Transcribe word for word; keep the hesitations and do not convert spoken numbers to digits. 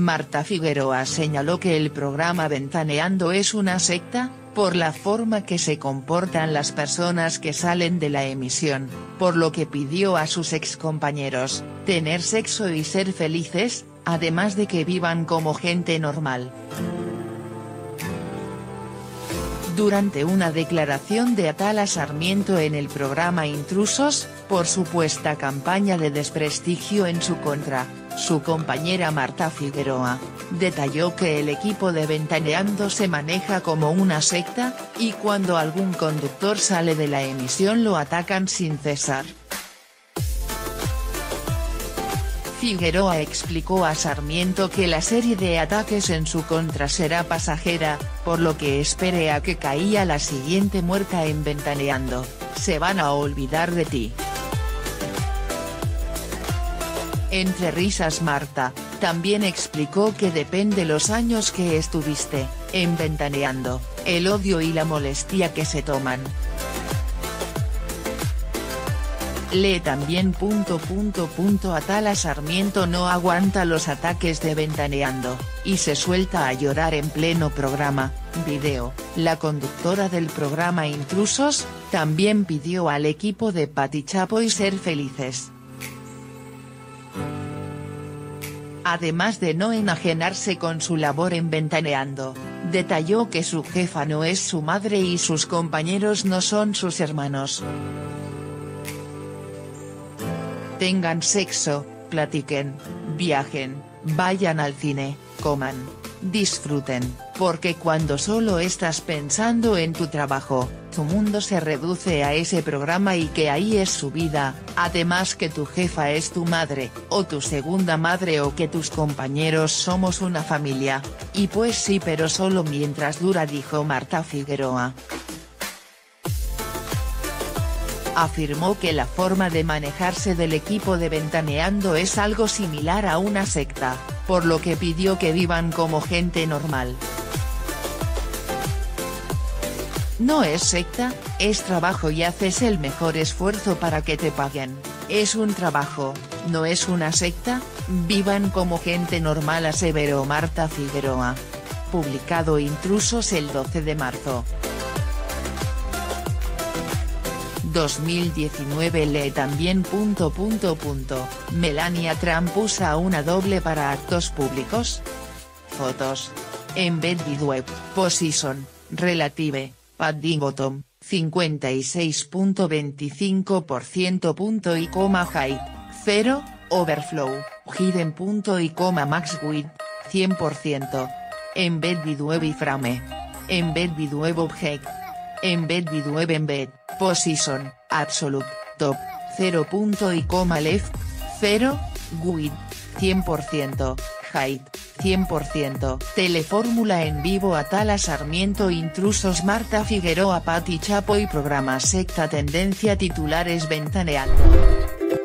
Marta Figueroa señaló que el programa Ventaneando es una secta, por la forma que se comportan las personas que salen de la emisión, por lo que pidió a sus excompañeros, tener sexo y ser felices, además de que vivan como gente normal. Durante una declaración de Atala Sarmiento en el programa Intrusos, por supuesta campaña de desprestigio en su contra, su compañera Marta Figueroa, detalló que el equipo de Ventaneando se maneja como una secta, y cuando algún conductor sale de la emisión lo atacan sin cesar. Figueroa explicó a Sarmiento que la serie de ataques en su contra será pasajera, por lo que espere a que caiga la siguiente muerta en Ventaneando, se van a olvidar de ti. Entre risas Marta, también explicó que depende los años que estuviste, en Ventaneando, el odio y la molestia que se toman. Lee también. Punto, punto, punto, Atala Sarmiento no aguanta los ataques de Ventaneando, y se suelta a llorar en pleno programa, video. La conductora del programa Intrusos, también pidió al equipo de Pati Chapoy ser felices. Además de no enajenarse con su labor en Ventaneando, detalló que su jefa no es su madre y sus compañeros no son sus hermanos. Tengan sexo, platiquen, viajen, vayan al cine, coman, disfruten, porque cuando solo estás pensando en tu trabajo, tu mundo se reduce a ese programa y que ahí es su vida, además que tu jefa es tu madre, o tu segunda madre o que tus compañeros somos una familia, y pues sí pero solo mientras dura, dijo Marta Figueroa. Afirmó que la forma de manejarse del equipo de Ventaneando es algo similar a una secta, por lo que pidió que vivan como gente normal. No es secta, es trabajo y haces el mejor esfuerzo para que te paguen, es un trabajo, no es una secta, vivan como gente normal, aseveró Marta Figueroa. Publicado Intrusos el doce de marzo. dos mil diecinueve. Lee también. Punto, punto, punto, Melania Trump usa una doble para actos públicos. Fotos. Embedded Web, Position, Relative, Paddington, cincuenta y seis punto veinticinco por ciento. Y coma Height, cero, Overflow, Hidden. Punto y coma Max Width, cien por ciento. Embedded Web Iframe. Embedded Web Object. Embedded Web Embed, Position, Absolute, Top, cero. Y coma Left, cero, Width, cien por ciento, Height, cien por ciento. Telefórmula en vivo. Atala Sarmiento Intrusos. Marta Figueroa, Pati Chapoy. Programa secta tendencia. Titulares Ventaneando.